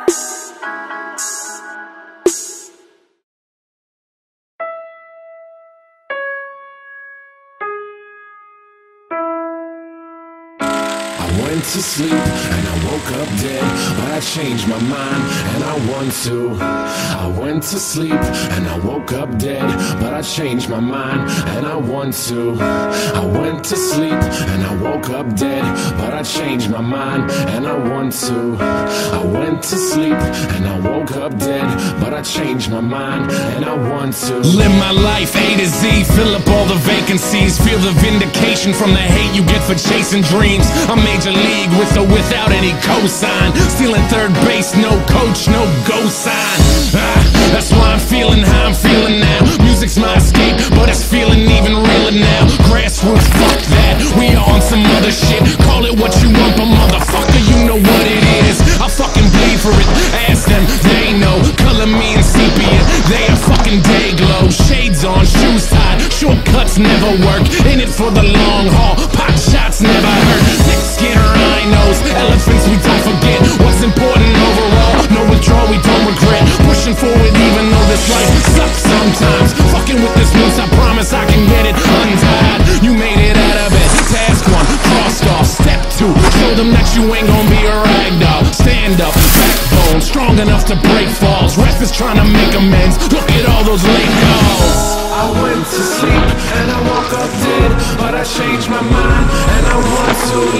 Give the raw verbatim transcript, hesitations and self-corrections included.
I went to sleep and I woke up dead, but I changed my mind and I want to. I went to sleep and I woke up dead, but I changed my mind and I want to. I went to sleep and I woke up dead, but I changed my mind and I want to. I went to sleep and I woke up dead, but I changed my mind and I want to. Live my life A to Z, fill up all the vacancies, feel the vindication from the hate you get for chasing dreams. I'm major league with or without any cosign, stealing third base, no coach, no go sign. Ah, that's why I'm feeling how I'm feeling now. Music's my escape, but it's feeling even realer now. Grassroots, fuck that, we on some other shit. Call it what you want, but motherfucker, you know what it is. I fucking bleed for it, ask them, they know. Color me in sepia, they a fucking day glow. Shades on, shoes tied, shortcuts never work. In it for the long haul, pot shots never hurt. Thick skin rhinos, elephants we don't forget. What's important overall, no withdrawal we don't regret. Pushing forward even though this life sucks sometimes. Fucking with this noose, I promise I can get it untied. You made it out of it, task one, crossed off. Step two, show them that you ain't gon' be a rag doll. Stand up, backbone, strong enough to break falls. Ref is trying to make amends, look at all those late calls. I went to sleep and I woke up dead, but I changed my mind and I want to.